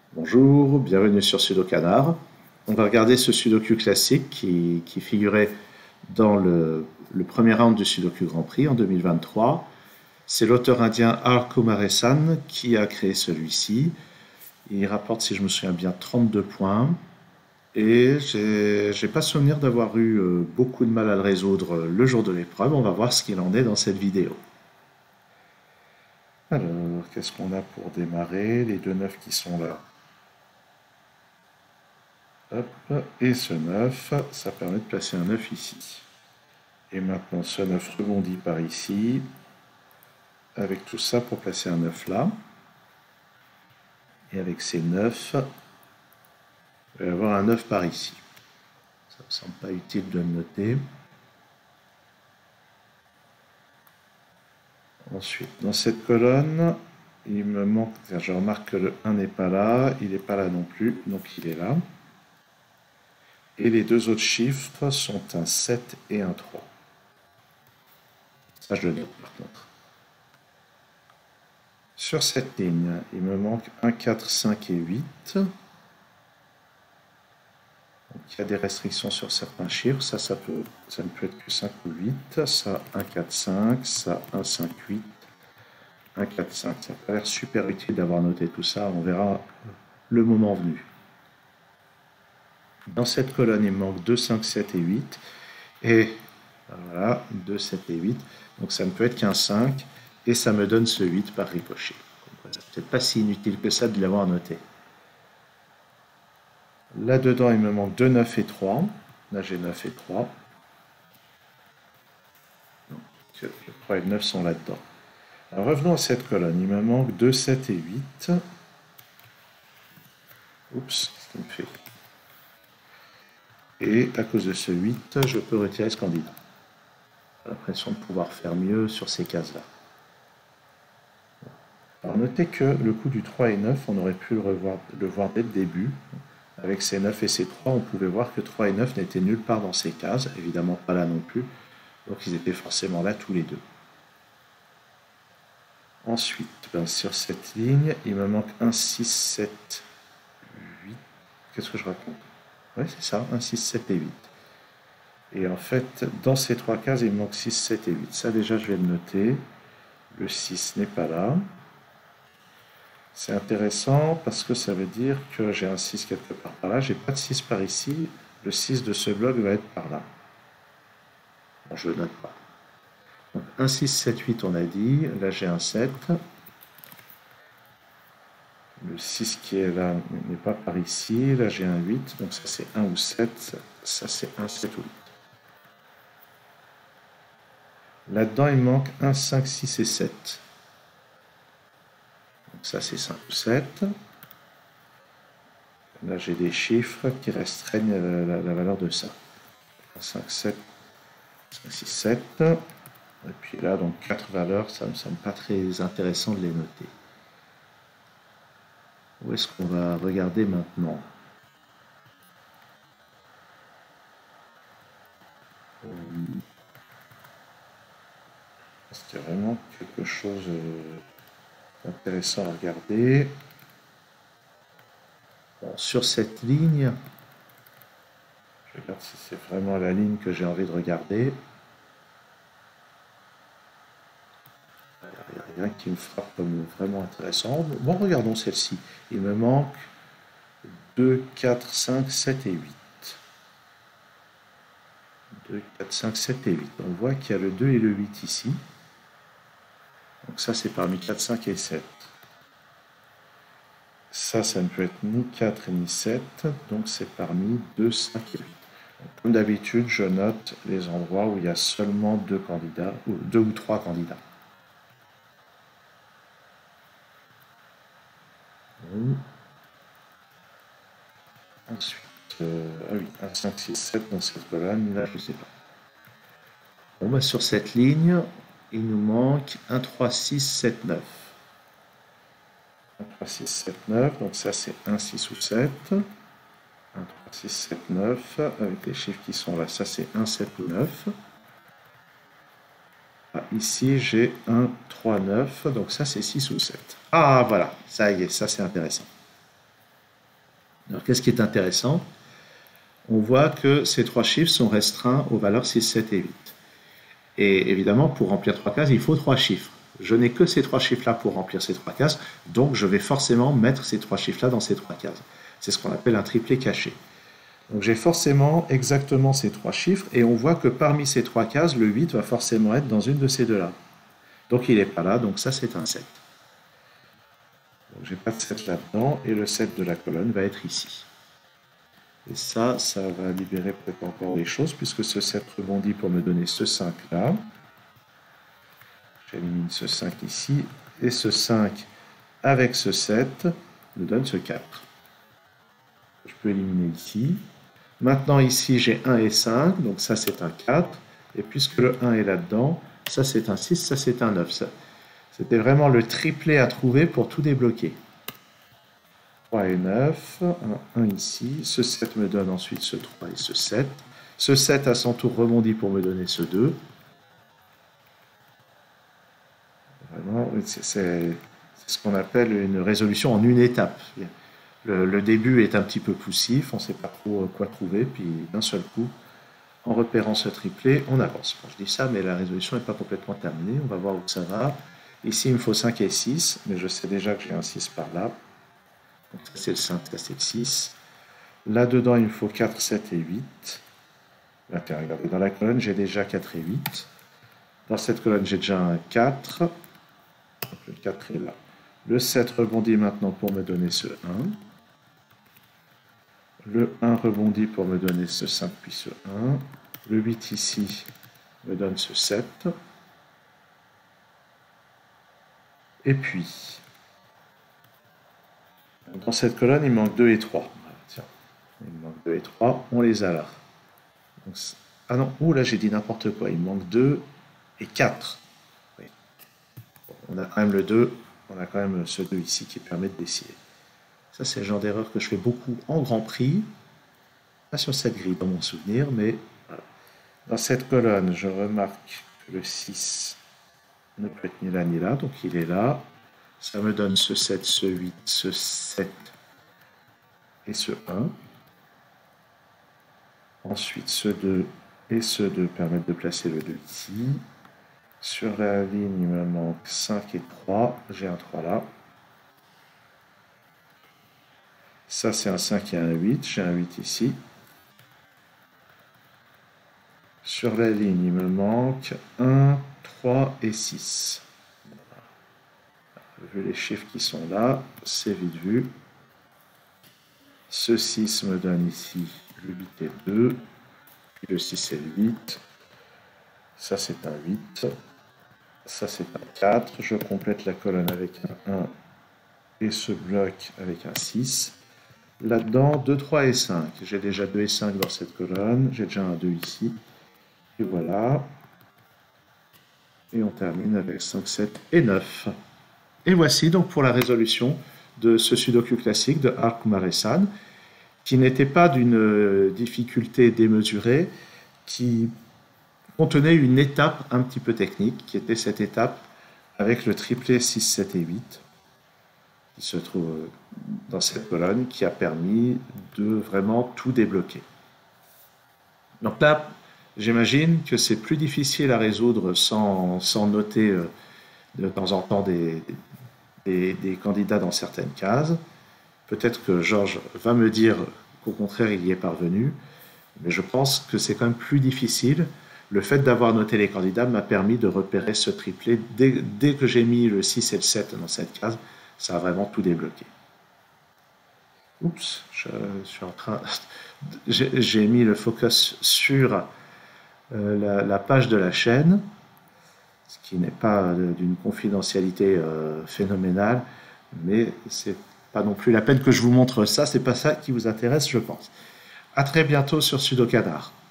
Bonjour, bienvenue sur Sudokanar. On va regarder ce Sudoku classique qui figurait dans le premier round du Sudoku Grand Prix en 2023. C'est l'auteur indien R. Kumaresan qui a créé celui-ci. Il rapporte, si je me souviens bien, 32 points. Et j'ai pas souvenir d'avoir eu beaucoup de mal à le résoudre le jour de l'épreuve. On va voir ce qu'il en est dans cette vidéo. Alors, qu'est-ce qu'on a pour démarrer? Les deux neufs qui sont là. Hop, et ce 9, ça permet de placer un 9 ici. Et maintenant, ce 9 rebondit par ici, avec tout ça pour placer un 9 là. Et avec ces 9, je vais avoir un 9 par ici. Ça ne me semble pas utile de le noter. Ensuite, dans cette colonne, il me manque, je remarque que le 1 n'est pas là, il n'est pas là non plus, donc il est là. Et les deux autres chiffres sont un 7 et un 3. Ça, je le note par contre. Sur cette ligne, il me manque 1, 4, 5 et 8. Donc, il y a des restrictions sur certains chiffres. Ça ne peut être que 5 ou 8. Ça, 1, 4, 5. Ça, 1, 5, 8. 1, 4, 5. Ça peut l'air super utile d'avoir noté tout ça. On verra le moment venu. Dans cette colonne, il me manque 2, 5, 7 et 8. Et voilà, 2, 7 et 8. Donc ça ne peut être qu'un 5. Et ça me donne ce 8 par ricochet. C'est peut-être pas si inutile que ça de l'avoir noté. Là-dedans, il me manque 2, 9 et 3. Là, j'ai 9 et 3. Donc, le 3 et le 9 sont là-dedans. Alors, revenons à cette colonne. Il me manque 2, 7 et 8. Oups, qu'est-ce qu'il me fait? Et à cause de ce 8, je peux retirer ce candidat. J'ai l'impression de pouvoir faire mieux sur ces cases-là. Alors, notez que le coup du 3 et 9, on aurait pu le voir dès le début. Avec ces 9 et ces 3, on pouvait voir que 3 et 9 n'étaient nulle part dans ces cases, évidemment pas là non plus, donc ils étaient forcément là tous les deux. Ensuite, sur cette ligne, il me manque 1, 6, 7, 8. Qu'est-ce que je raconte? Oui, c'est ça, 1, 6, 7 et 8. Et en fait, dans ces trois cases, il me manque 6, 7 et 8. Ça déjà, je vais le noter. Le 6 n'est pas là. C'est intéressant parce que ça veut dire que j'ai un 6 quelque part par là. J'ai pas de 6 par ici. Le 6 de ce bloc va être par là. Bon, je ne le note pas. Donc 1, 6, 7, 8, on a dit. Là, j'ai un 7. Le 6 qui est là n'est pas par ici. Là, j'ai un 8. Donc ça, c'est 1 ou 7. Ça, c'est 1, 7 ou 8. Là-dedans, il manque 1, 5, 6 et 7. Donc ça, c'est 5 ou 7. Là, j'ai des chiffres qui restreignent la valeur de ça. 5, 7, 5, 6, 7. Et puis là, donc 4 valeurs, ça ne me semble pas très intéressant de les noter. Où est-ce qu'on va regarder maintenant? Est-ce qu'il y a vraiment quelque chose d'intéressant à regarder? Bon, sur cette ligne, je regarde si c'est vraiment la ligne que j'ai envie de regarder. Il n'y a rien qui me frappe comme vraiment intéressant. Bon, regardons celle-ci. Il me manque 2, 4, 5, 7 et 8. 2, 4, 5, 7 et 8. On voit qu'il y a le 2 et le 8 ici. Donc ça, c'est parmi 4, 5 et 7. Ça ne peut être ni 4 ni 7. Donc c'est parmi 2, 5 et 8. Donc, comme d'habitude, je note les endroits où il y a seulement 2 candidats, ou 2 ou 3 candidats. Ensuite, ah oui, 1, 5, 6, 7 dans cette colonne, là, je ne sais pas. Bon, bah, sur cette ligne, il nous manque 1, 3, 6, 7, 9. 1, 3, 6, 7, 9, donc ça c'est 1, 6 ou 7. 1, 3, 6, 7, 9, avec les chiffres qui sont là, ça c'est 1, 7 ou 9. Ah, ici j'ai 1, 3, 9, donc ça c'est 6 ou 7. Ah voilà, ça y est, ça c'est intéressant. Alors, qu'est-ce qui est intéressant? On voit que ces trois chiffres sont restreints aux valeurs 6, 7 et 8. Et évidemment, pour remplir trois cases, il faut trois chiffres. Je n'ai que ces trois chiffres-là pour remplir ces trois cases, donc je vais forcément mettre ces trois chiffres-là dans ces trois cases. C'est ce qu'on appelle un triplet caché. Donc j'ai forcément exactement ces trois chiffres, et on voit que parmi ces trois cases, le 8 va forcément être dans une de ces deux-là. Donc il n'est pas là, donc ça c'est un 7. Donc j'ai pas de 7 là-dedans, et le 7 de la colonne va être ici. Et ça va libérer peut-être encore des choses, puisque ce 7 rebondit pour me donner ce 5 là. J'élimine ce 5 ici, et ce 5 avec ce 7 me donne ce 4. Je peux éliminer ici. Maintenant ici j'ai 1 et 5, donc ça c'est un 4, et puisque le 1 est là-dedans, ça c'est un 6, ça c'est un 9. C'était vraiment le triplet à trouver pour tout débloquer. 3 et 9, 1 ici, ce 7 me donne ensuite ce 3 et ce 7. Ce 7 à son tour rebondit pour me donner ce 2. Vraiment, c'est ce qu'on appelle une résolution en une étape. Le début est un petit peu poussif, on ne sait pas trop quoi trouver, puis d'un seul coup, en repérant ce triplet, on avance. Bon, je dis ça, mais la résolution n'est pas complètement terminée, on va voir où ça va. Ici, il me faut 5 et 6, mais je sais déjà que j'ai un 6 par là. Donc ça c'est le 5, ça c'est le 6. Là-dedans, il me faut 4, 7 et 8. Là, regardez, dans la colonne, j'ai déjà 4 et 8. Dans cette colonne, j'ai déjà un 4. Donc, le 4 est là. Le 7 rebondit maintenant pour me donner ce 1. Le 1 rebondit pour me donner ce 5 puis ce 1. Le 8 ici me donne ce 7. Et puis, dans cette colonne, il manque 2 et 3. Tiens, il manque 2 et 3, on les a là. Donc, ah non, là j'ai dit n'importe quoi, il manque 2 et 4. Oui. Bon, on a quand même le 2, on a quand même ce 2 ici qui permet de décider. Ça c'est le genre d'erreur que je fais beaucoup en Grand Prix. Pas sur cette grille dans mon souvenir, mais voilà. Dans cette colonne, je remarque que le 6 ne peut être ni là ni là, donc il est là. Ça me donne ce 7, ce 8, ce 7 et ce 1. Ensuite, ce 2 et ce 2 permettent de placer le 2 ici. Sur la ligne, il me manque 5 et 3. J'ai un 3 là. Ça, c'est un 5 et un 8. J'ai un 8 ici. Sur la ligne, il me manque 1, 3 et 6. Vu les chiffres qui sont là, c'est vite vu. Ce 6 me donne ici le 8 et le 2. Puis le 6 et le 8. Ça, c'est un 8. Ça, c'est un 4. Je complète la colonne avec un 1 et ce bloc avec un 6. Là-dedans, 2, 3 et 5. J'ai déjà 2 et 5 dans cette colonne. J'ai déjà un 2 ici. Et voilà. Et on termine avec 5, 7 et 9. Et voici donc pour la résolution de ce sudoku classique de Ark-Maresan, qui n'était pas d'une difficulté démesurée, qui contenait une étape un petit peu technique, qui était cette étape avec le triplet 6, 7 et 8, qui se trouve dans cette colonne, qui a permis de vraiment tout débloquer. Donc là, j'imagine que c'est plus difficile à résoudre sans noter de temps en temps des candidats dans certaines cases. Peut-être que Georges va me dire qu'au contraire, il y est parvenu, mais je pense que c'est quand même plus difficile. Le fait d'avoir noté les candidats m'a permis de repérer ce triplet. Dès que j'ai mis le 6 et le 7 dans cette case, ça a vraiment tout débloqué. Oups, je suis en train... J'ai mis le focus sur la page de la chaîne, ce qui n'est pas d'une confidentialité phénoménale, mais c'est pas non plus la peine que je vous montre ça, c'est pas ça qui vous intéresse, je pense. À très bientôt sur Sudokanar.